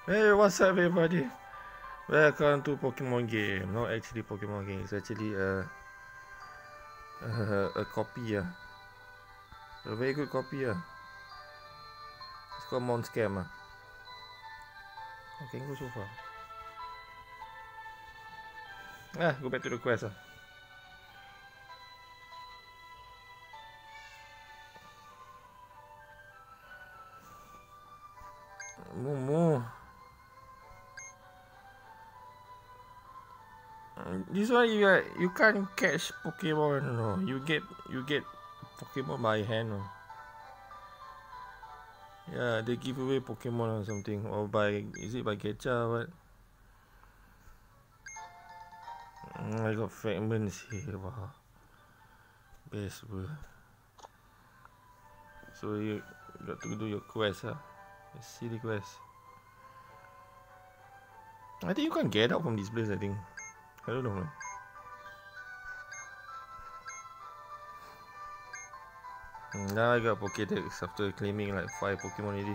Hey, what's up, everybody? Welcome to Pokemon game. Not actually Pokemon game. It's actually a copy. A very good copy. It's called Mons Camp. Okay, go so far. Go back to the quest. Momo. This one you can't catch Pokemon. No, you get Pokemon by hand. No. Yeah, they give away Pokemon or something, or is it by gacha or what? I got fragments here. Wow, best bro. So you got to do your quest, silly quest. I think you can't get out from this place. I think. I don't know, man. Now I got Pokédex after claiming like 5 Pokemon already.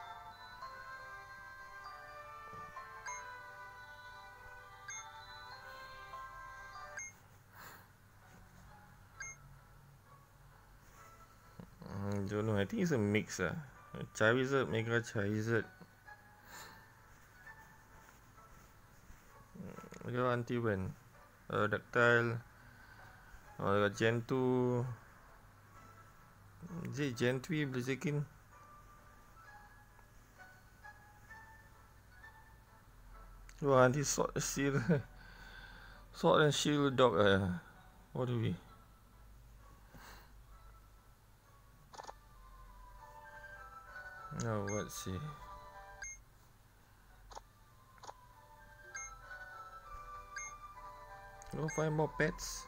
Don't know. I think it's a mix. Charizard, Mega Charizard. I got until when? Ductile. I got Gen 2. Is it Gen 3 Blaziken? Wah, nanti Sword and Shield Dog. What do we? Now let's see. Go find more pets.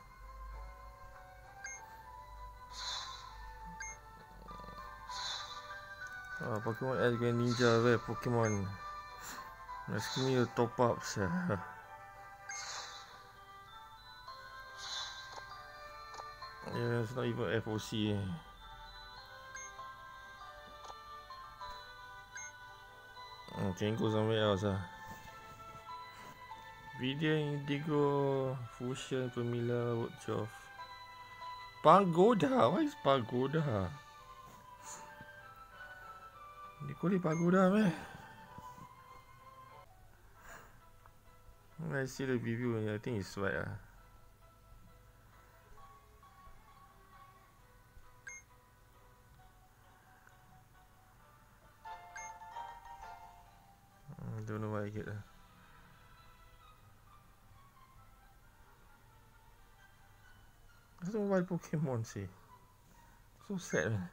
Pokemon S Grand Ninja, where Pokemon? Let's give me your top ups. Yeah, it's not even FOC. Can go somewhere else. Video Indigo, Fusion, Pamela, Woodchoff. Pagoda? What is Pagoda? They call it Pagoda, man. I see the review, I think it's right. I don't know why I get that. I don't know why Pokemon say. So sad, man.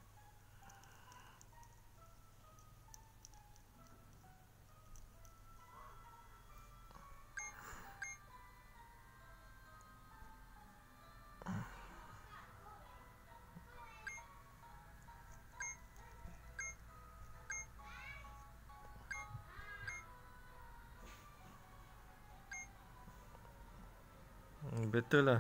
Better lah.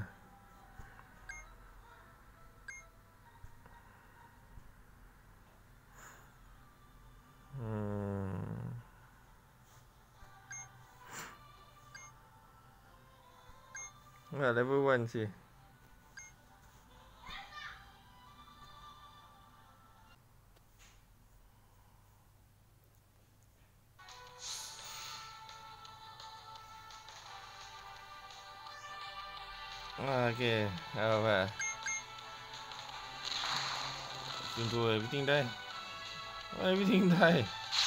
Level 1 sih. Okay. Tunggu, everything die. Everything die.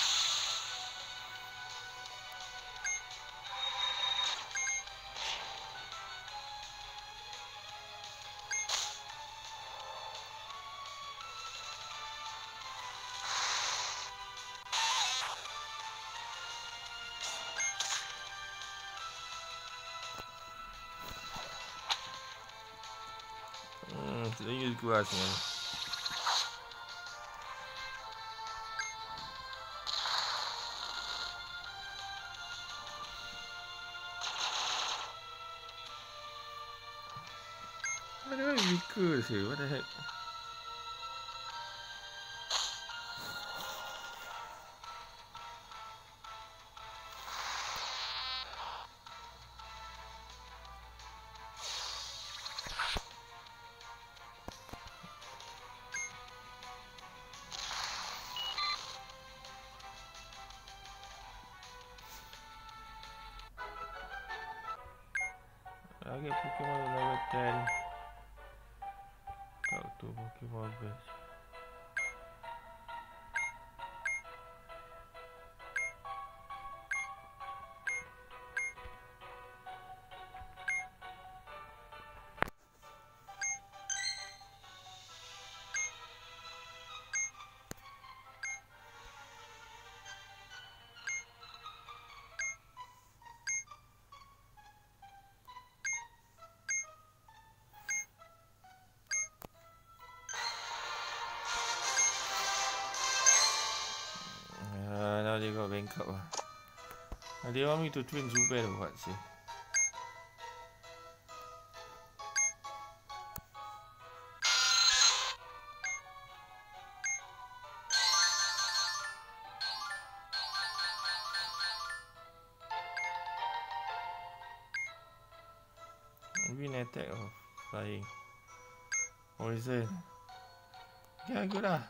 They use grass, man. Why do I weaker here? What the heck? Target Pokemon level 10. Talk to Pokemon base. Now they got bank up. They want me to train Zubair or what, say? Maybe an attack or flying. Poison. Yeah, good lah.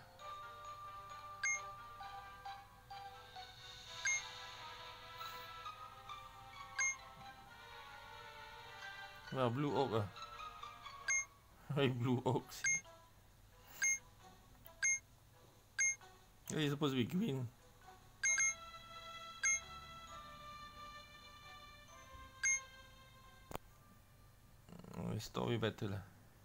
Well, blue oak ah. Why blue oak? It's supposed to be green. Oh, it's story better lah.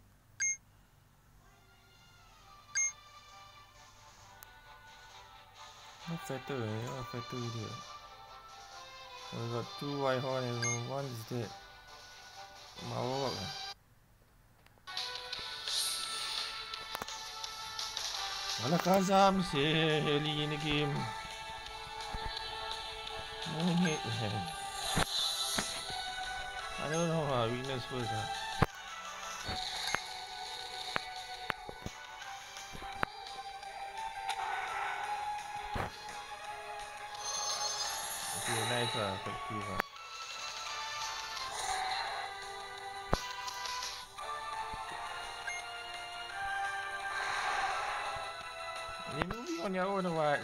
Not fatter, not fatter dia. We got 2 white horn and 1 is dead. Mawak lah. Alah Kazam sih early in the game. No hit man. I don't know how weakness first ah. Okay, nice lah, effective lah. You're moving on your own or what?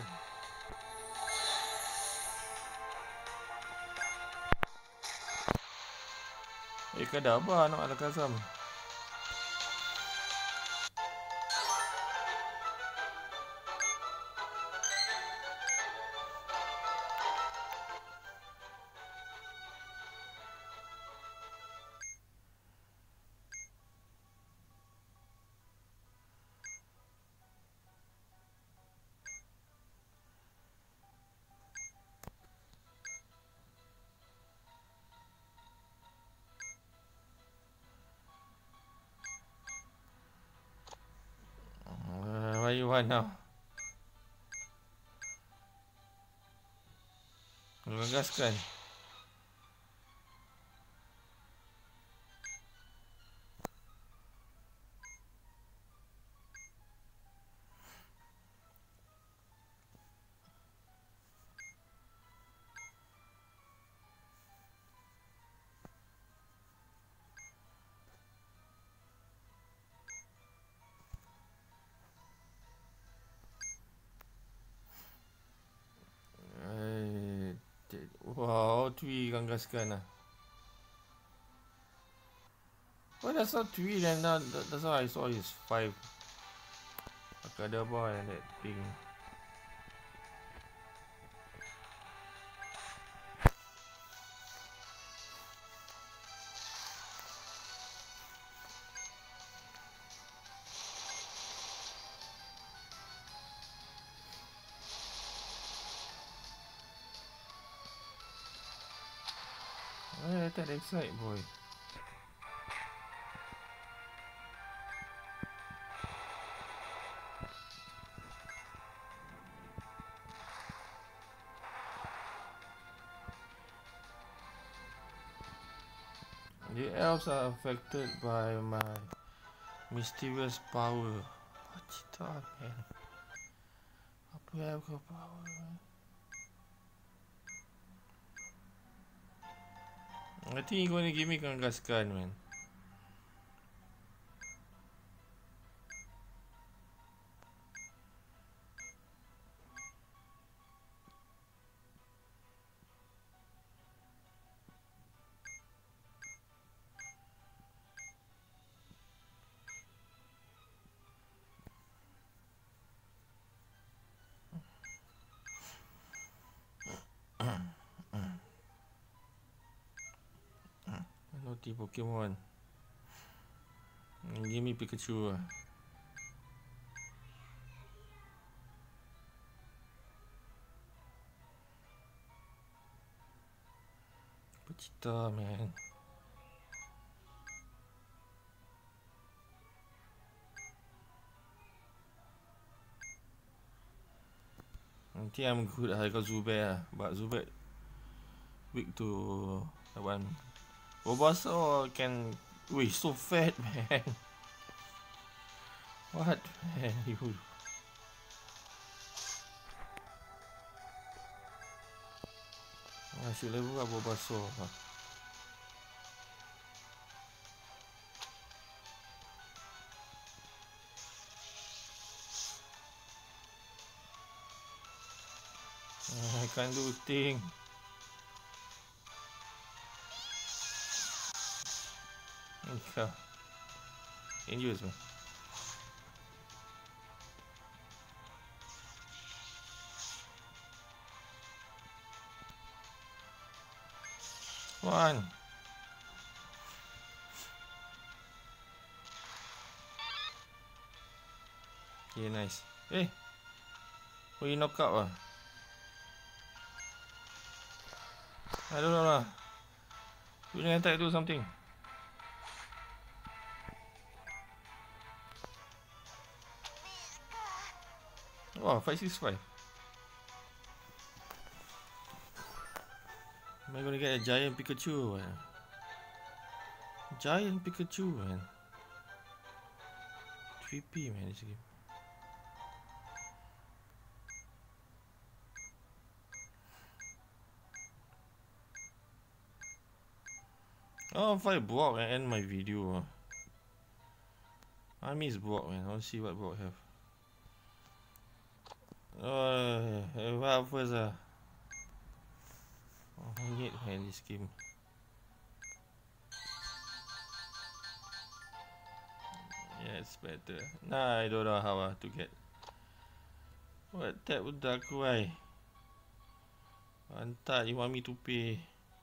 Kadaba nak ada Kazam. What you want now? Gagaskan. Wow, 3 ganggaskan lah. Well, that's not 3 then. That's all I saw is 5. Kadaba and that thing. That excite boy. The elves are affected by my mysterious power. What you thought, man? Apa yang kau power, man? I think you're gonna give me Kangaskhan, man. 40 Pokemon. Give me Pikachu. Pachita, man. I think I'm good. I got Zubat, but Zubat weak to that one. Bulbasaur can. Wait, so fat, man. What, man? You. I should level up Bulbasaur. I can't do a thing. Okay. Dangerous, man. Come on. Okay, nice. Hey, oh, you knock out, I don't know lah. You need to do something. Oh, 565. Am I gonna get a giant Pikachu? Giant Pikachu, man. 3P, man, this game. Oh, if I block and end my video. I miss block, man. I want to see what block have. What first? Oh, I need, man, this game. Yeah, it's better. Nah, I don't know how to get. What that would Darkrai? Antar, you want me to pay?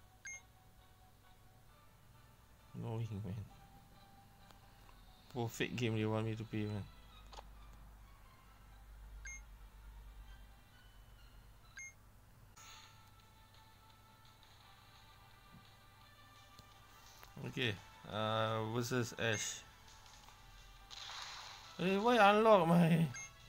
Knowing, man. Perfect game they want me to pay, man. Okay, versus Ash. Hey, why unlock my?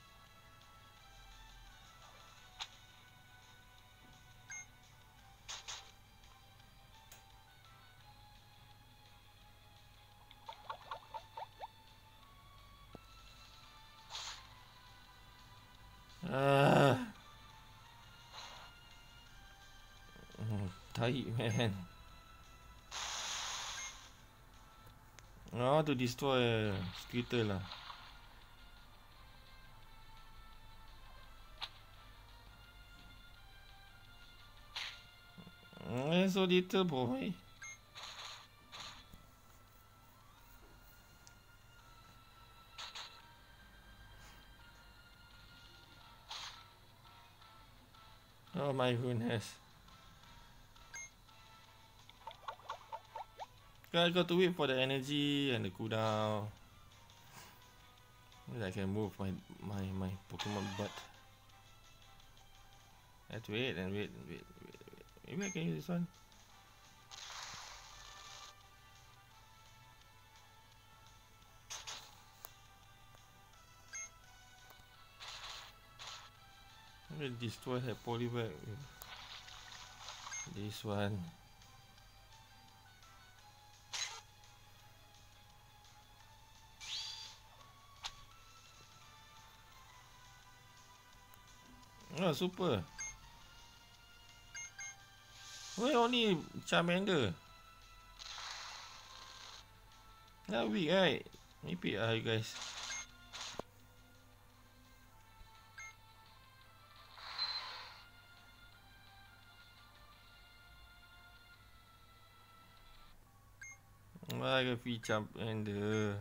Tight, man. I want to destroy Skittle lah. So little boy. Oh my goodness. I got to wait for the energy and the cooldown. Maybe I can move my Pokemon butt. I have to wait and wait and wait. Maybe I can use this one. I'm gonna destroy her Polybag with this one. Oh, super. Why only Charmander? Not weak, right? Maybe you guys. I got free Charmander.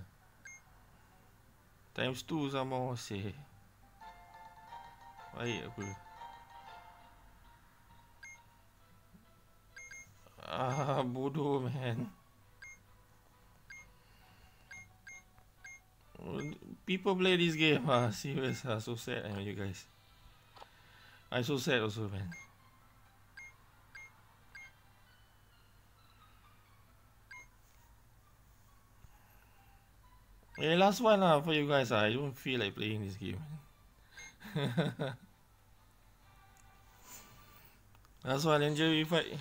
Times 2 some more, say. Baik apa? Bodoh, man. people play this game. Serious. So sad, you guys. I'm so sad also, man. Hey, last one for you guys. I don't feel like playing this game. Last one, enjoy fight.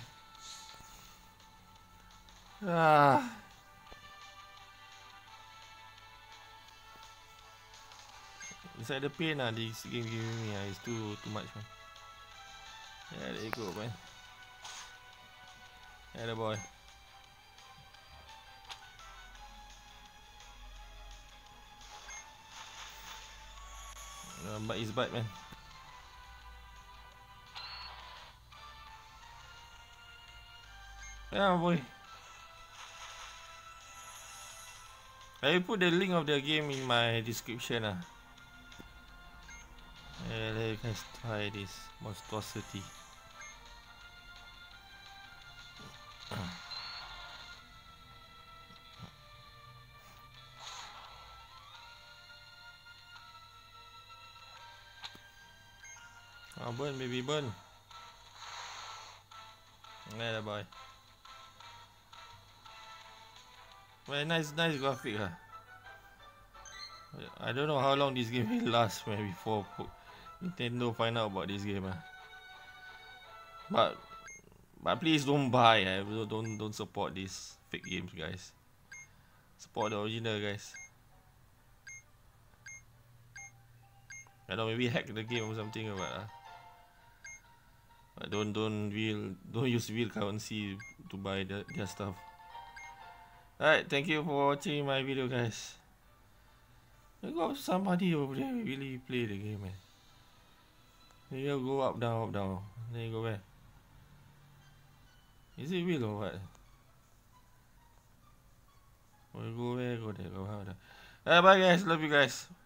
It's like the pain this game giving me is too much, man. Yeah, there you go, man. Yeah, the boy. Bite his butt, man. Yeah, boy. I put the link of the game in my description. Yeah, let you guys try this monstrosity. Burn, baby, burn. Yeah, boy. Well, nice graphic. I don't know how long this game will last, man, before Nintendo find out about this game. But please don't buy. Don't support these fake games, guys. Support the original, guys. I don't know, maybe hack the game or something, but don't use real currency to buy their stuff. Alright, thank you for watching my video, guys. I got somebody over there really play the game, man. Then you go up down. Then you go where? Is it real or what? Or you go where? Go there. Go how there. Alright, bye guys. Love you guys.